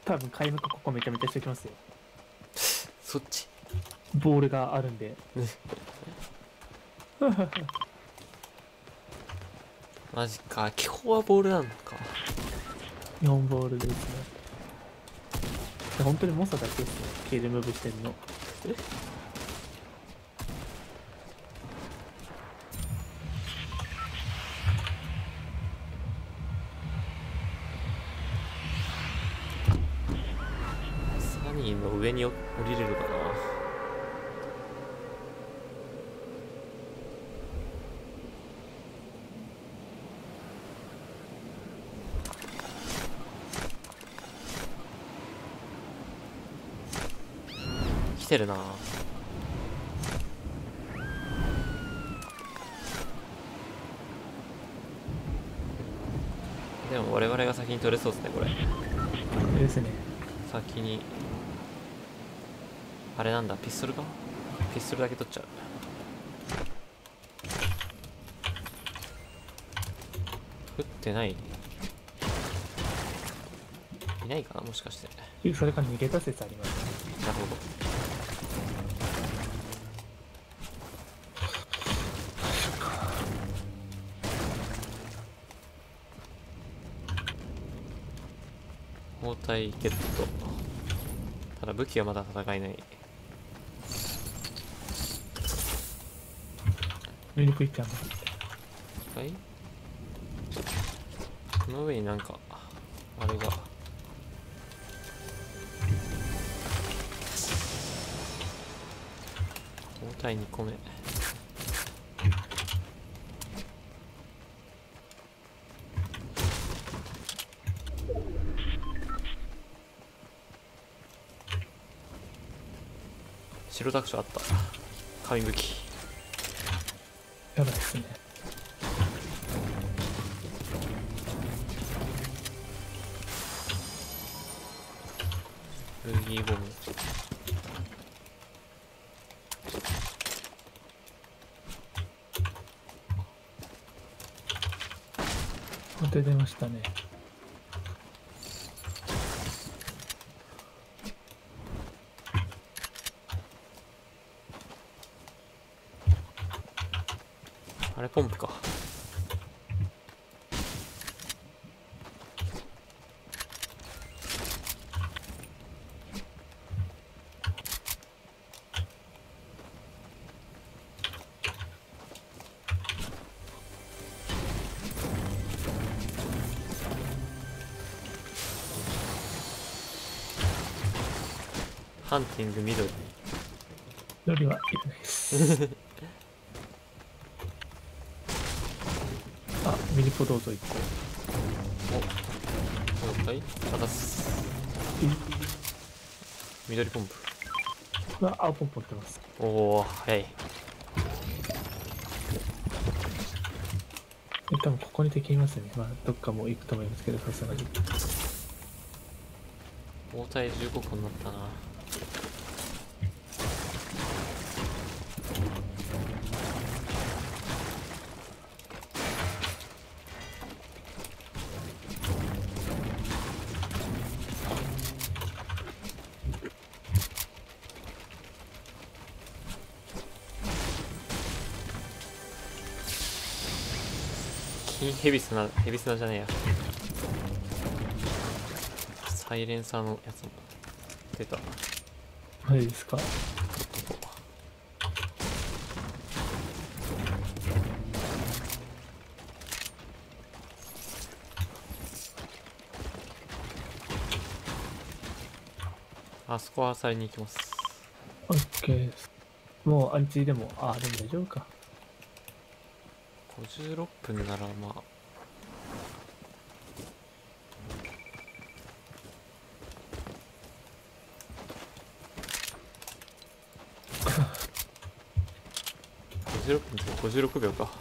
多分開幕ここめちゃめちゃしてきますよ。 そっちボールがあるんで。 マジか。基本はボールなのか。 4ボールですね。本当に猛者だけですね。ケールムーブしてんの。 サニーの上に降りれるかな。来てるな。でも我々が先に取れそうですねこれ。 ですね。 先にあれなんだ、ピストルか。ピストルだけ取っちゃう。撃ってない。いないかなもしかして。 それから逃げた説ありますね。 なるほど。包帯ゲット。ただ武器はまだ戦えない。 ミルクイッチャーも。 はい。この上になんかあれが。包帯2個目。白タクションあった。紙武器。 やばいですね。 ルギーボム。 また出ましたね。 あれポンプか。ハンティング緑。 緑はいらないです。あ、ミニポどうぞ1個。 お、了解。あたす。緑ポンプ。 青ポンポンってます。 おお、早い。 多分ここに敵いますね。まあどっかも行くと思いますけど、さすがに。 包帯15個になったな。金ヘビスナじゃねえや。サイレンサーのやつも出た。 マジですか。 あそこは漁りに行きます。 オッケーです。もうアンチでも、でも大丈夫か。 56分ならまあ。56分って56秒か。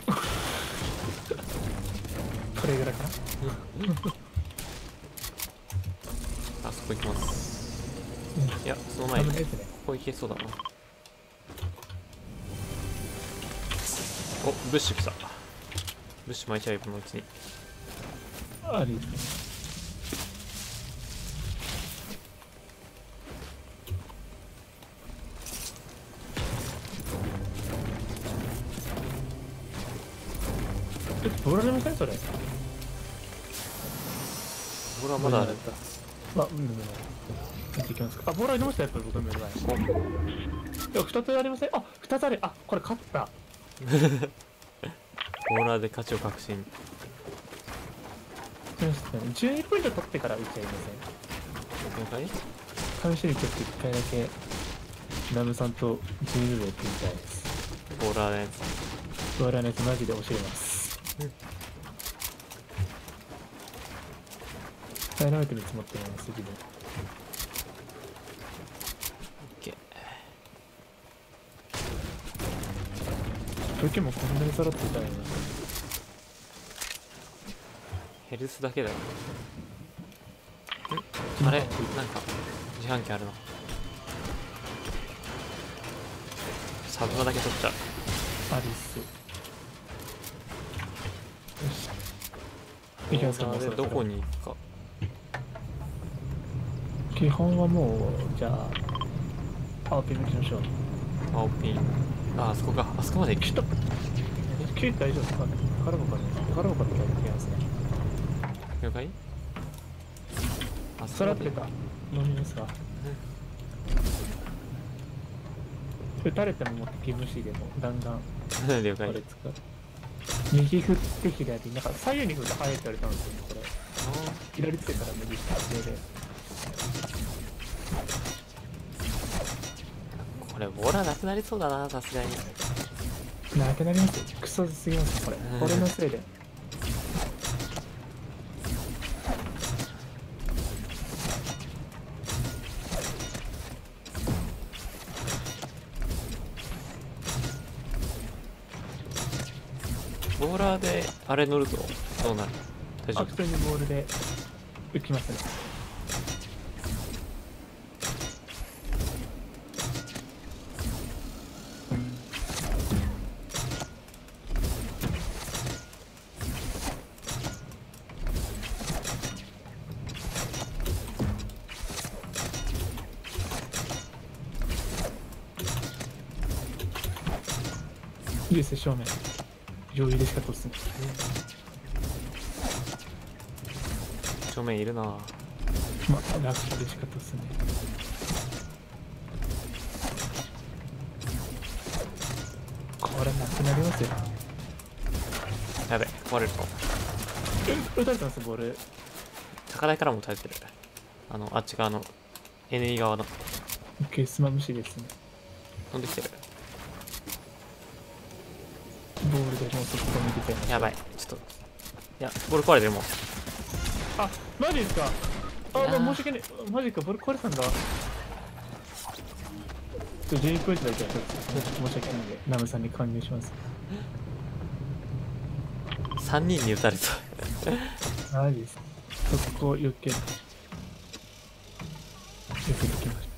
これぐらいかな。 あそこ行きます。いや、その前に、ここ行けそうだな。お、ブッシュ来た。ブッシュ巻いちゃえばのうちに。 あり。 ボーラーありませんそれ。 ボーラーまだある。 まあ、見ていきますか。あ、ボーラーありましたやっぱり僕の目の前に。でも2つありません。あ、2つある。あ、これ勝った。 ボーラーで勝ちを確信。 12ポイント取ってから打ち合いま了解。 せん。試しにちょっと1回だけナムさんと12でやってみたいです。 ボーラーのやつ。 ボーラーのやつマジで教えます。ダイナマイト見積もってみます、自分。 OK。 時もこんなに揃ってたらいいな。 ヘルスだけだよ。あれなんか自販機あるな。サブマだけ取っちゃう。 アリス。よし。いきますか、もうそろそろどこに行くか。 基本はもう、じゃあ、青ピン抜きましょう。 青ピン。あそこか。あそこまで行く。 ちょっと、9大丈夫ですかね。宝箱から宝箱から行きますね。 了解。あそらってた。飲みますか。撃たれても持ってき無視でもだんだん了解。 これ使う。右振って左、なんか左右に振って速いって言われたんですよね、これ。左手から右下上で。 これボーラーなくなりそうだな、さすがに。 なくなりますよ。クソすぎますこれ。これのせいで。 ボーラーであれ乗るとどうなる？大丈夫？ 普通にボールで浮きますね。いいですね、正面。余裕でしか通すね。 正面いるな。 まあ、楽勝でしか通すね。これなくなりますよ。 やべ、壊れるかも。 撃たれたんですボール。 高台からも撃たれてる。あっち側の NE 側の。 OK、スマムシですね。 飛んできてる。 ボールでもうそこ見てちゃいます。 やばい、ちょっと。いや、ボール壊れてるもん。 あ、マジですか。あ、もう申し訳ない。マジか、ボール壊れたんだ。12ポイントだけはちょっと申し訳ないんで、ナムさんに還元します。 3人に撃たれた。 マジです。そこ余計。避けてきました。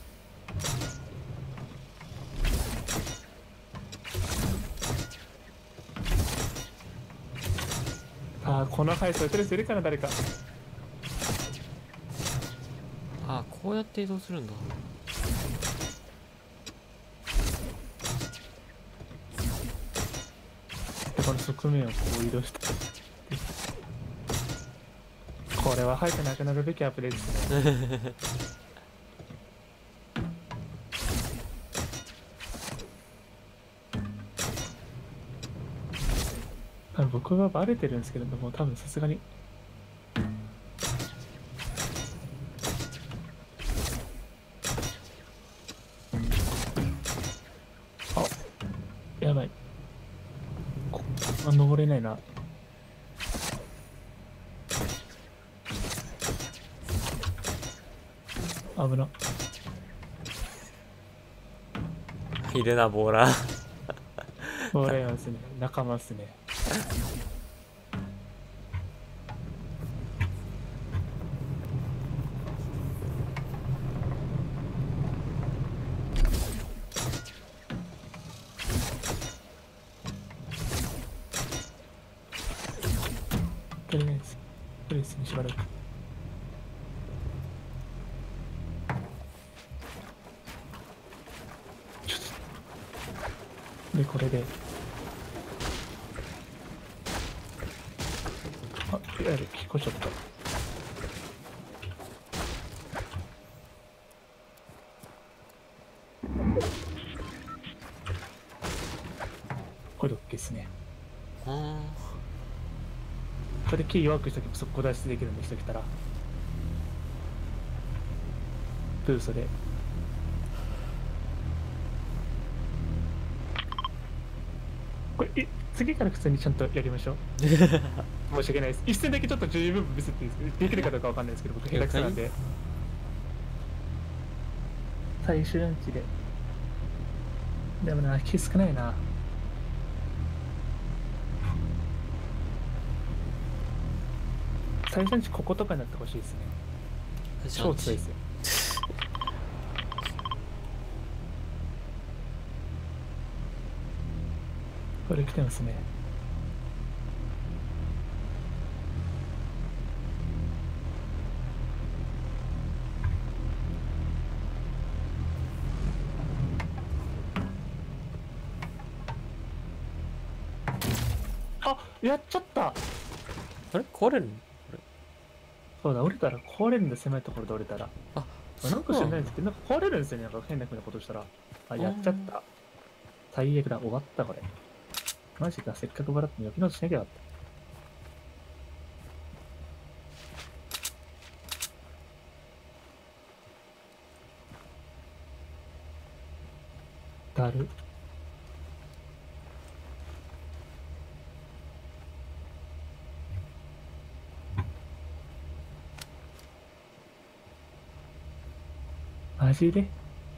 この速さ撃たれてるかな、誰か。 こうやって移動するんだ。 この側面をこう移動して。これは早くなくなるべきアプデですね。僕はバレてるんですけれども、多分さすがに。あ、やばい。ここは登れないな。危な。 いるな、ボーラー。 ボーラーですね。仲間っすね。とりあえず、プレスにしばらく。で、これで。 あ、いわゆる聞こえちゃった。これで OK ですね。 あこれでキー弱くしとけば速攻脱出できるんで、してきたらブーストで。これ次から普通にちゃんとやりましょう。申し訳ないです。一戦だけちょっと重要部分見せていいですか？できるかどうかわかんないですけど、僕下手くそなんで。最終アンチで。でもな、気少ないな。最初アンチこことかになってほしいですね。超強いですよ。これ来てますね。あ、やっちゃった。 あれ壊れるの？ そうだ、折れたら壊れるんで、狭いところで折れたら。 あ、 なんか知らないんですけど、なんか壊れるんですよね。なんか変な風なことしたら。あ、やっちゃった。最悪だ、終わったこれ。マジか、せっかくもらって余計なことしなきゃよかった。だる。マジで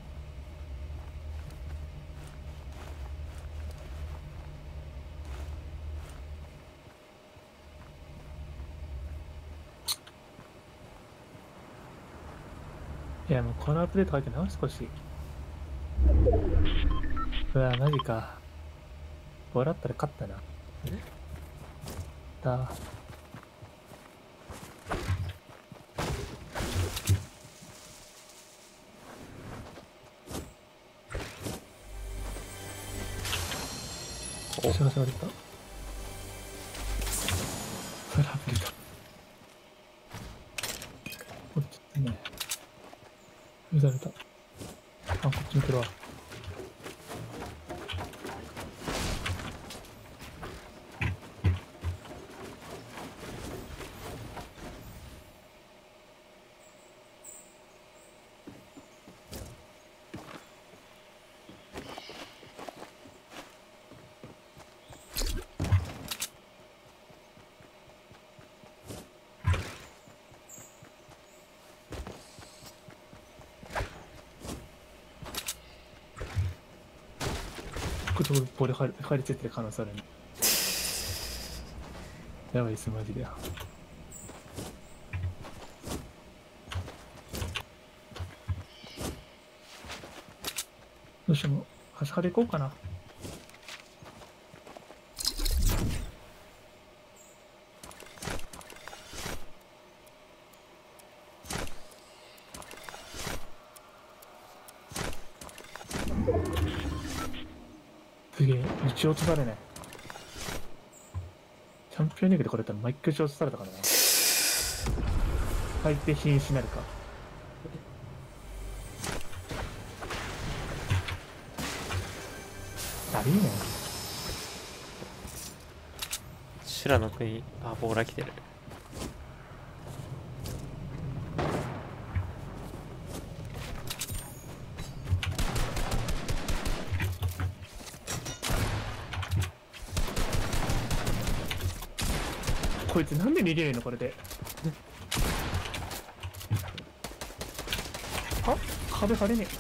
いや、もうこのアップデート入って直してほしい。うわ、マジか。笑ったら勝ったな。だ。 お、 幸せ割れた。それアップデート。こっちね。見された。あ、こっち見てるわ。ボール入りついてる可能性あるね。やばいです、マジで。どうしても、端から行こうかな。すげえ、打ち落とされない。チャンピオンリーグでこれやったら毎回打ち落とされたからな。相手瀕死になるか。ありえない。 修羅の国、あ、ボーラ来てる。 こいつなんで逃げねえのこれで。あ、壁張れね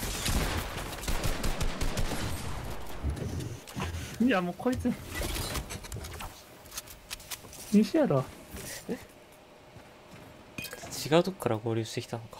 え。いやもうこいつ西やろ。 違うとこから合流してきたのか。